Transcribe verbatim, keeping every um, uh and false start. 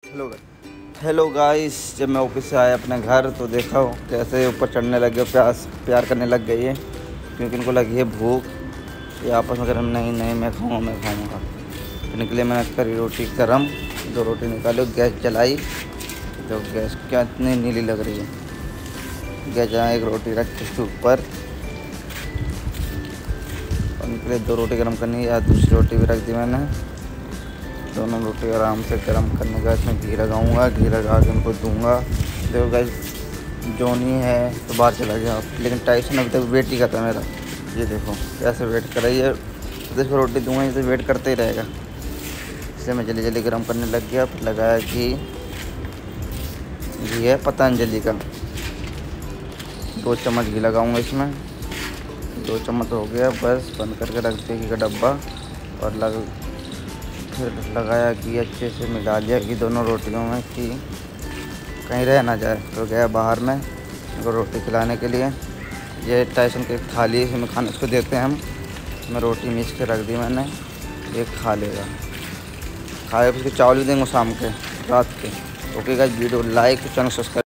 Hello hello guys, जब मैं office से आया अपने घर तो देखा हो कैसे ऊपर चढ़ने लग गए, प्यास प्यार करने लग गई है क्योंकि इनको लगी है भूख। ये आपस में करें, नहीं नहीं मैं खाऊंगा मैं खाऊंगा। तो निकले, मैंने करी रोटी गरम, दो रोटी निकाली, गैस जलाई। तो गैस क्या इतनी नीली लग रही है। गैस जला, एक रोटी रखी उसके ऊपर और निकले दो रोटी गरम करनी है। दूसरी रोटी भी रख दी मैंने। दोनों रोटी आराम से गर्म करने का, इसमें घी लगाऊंगा, घी लगा के उनको दूंगा। देखो गाइस, जोनी है तो बाहर चला गया, लेकिन टाइसन अभी तक वेट ही करता मेरा। ये देखो कैसे वेट कर रही है। तो इसको रोटी दूंगा, इसे वेट करते ही रहेगा। इसलिए मैं जल्दी जल्दी गर्म करने लग गया। फिर लगाया घी, घी है पतंजलि का, दो चम्मच घी लगाऊंगा इसमें। दो चम्मच हो गया, बस बंद करके रख दिया घी का डब्बा। और लग फिर लगाया घी, अच्छे से मिला लिया घी दोनों रोटियों में कि कहीं रह ना जाए। तो गया बाहर में इनको रोटी खिलाने के लिए। ये टाइसन की थाली इसमें खाने इसको देते हैं हम। इसमें रोटी मीच के रख दी मैंने, ये खा लेगा। खाए फिर चावल भी देंगे शाम के रात के। Okay guys, video like, channel subscribe.